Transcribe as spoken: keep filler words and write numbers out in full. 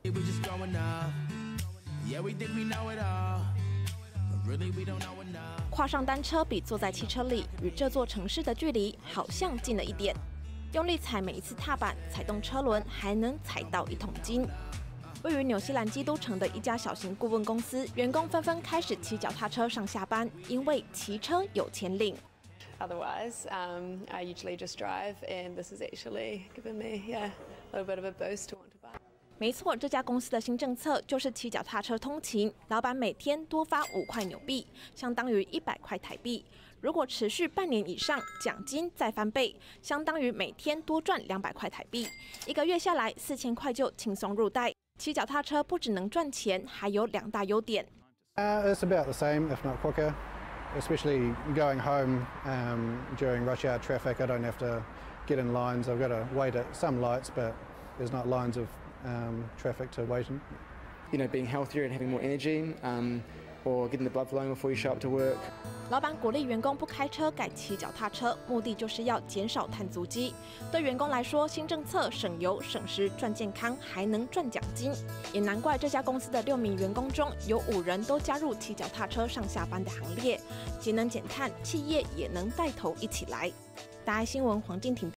跨上单车比坐在汽车里与这座城市的距离好像近了一点。用力踩每一次踏板，踩动车轮，还能踩到一桶金。位于纽西兰基督城的一家小型顾问公司，员工纷纷开始骑脚踏车上下班，因为骑车有钱领。 Otherwise, um, I usually just drive, and this has actually given me, yeah, a little bit of a boost to want to buy. 没错，这家公司的新政策就是骑脚踏车通勤，老板每天多发五块纽币，相当于一百块台币。如果持续半年以上，奖金再翻倍，相当于每天多赚两百块台币。一个月下来，四千块就轻松入袋。骑脚踏车不只能赚钱，还有两大优点。 Uh, it's about the same, if not quicker. Especially going home um, during rush hour traffic, I don't have to get in lines. I've got to wait at some lights, but there's not lines of um, traffic to wait in. You know, being healthier and having more energy, um, or getting the blood flowing before you show up to work. 老板鼓励员工不开车，改骑脚踏车，目的就是要减少碳足迹。对员工来说，新政策省油、省时、赚健康，还能赚奖金。也难怪这家公司的六名员工中有五人都加入骑脚踏车上下班的行列。节能减碳，企业也能带头一起来。大爱新闻黄静婷。